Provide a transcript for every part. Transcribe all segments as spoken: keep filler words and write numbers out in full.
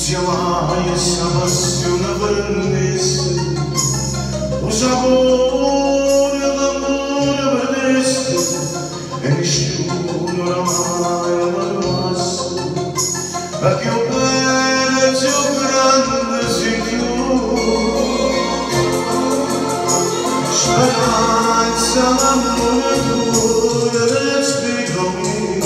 mai sapessi una prendesse, un sapore d'amore vedesse, e nessuno oramai lo amasse, perché io penso più grande sei tu. Speranza l'amore tuo, respiro mio.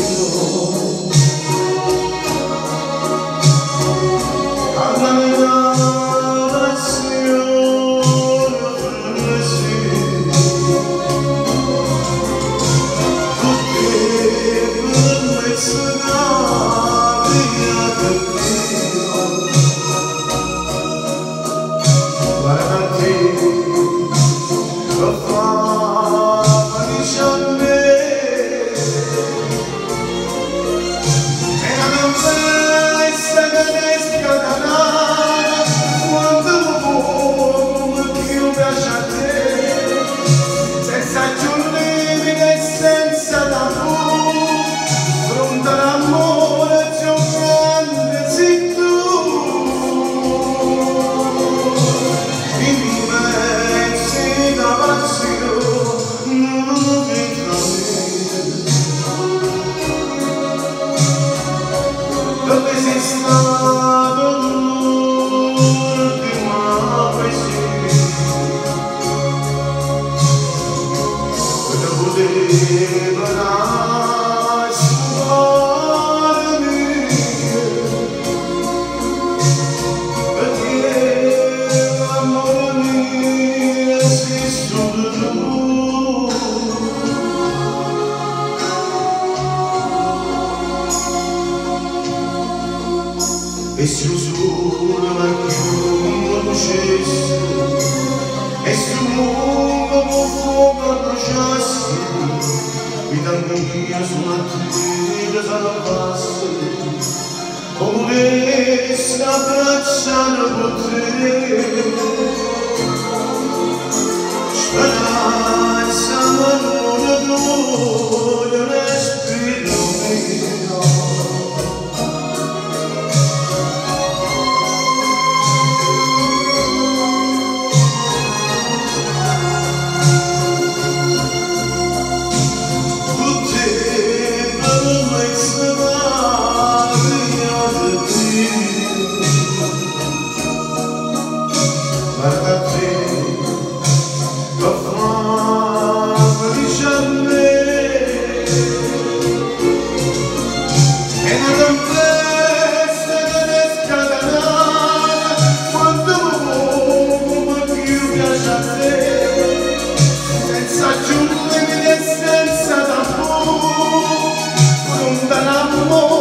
Dove sei stato l'ultima poesia? Cosa poteva lasciarmi? Perché l'amore mio sei solo tu. E se lo sole ma chiudo lucesse, e se il mondo con fuoco bruciasse, vita mia sulla terra salvasse, come volessi abbracciare con te. Speranza, l'amore tuo, respiro mio. Senza giungere senza d'amore, pronta l'amore.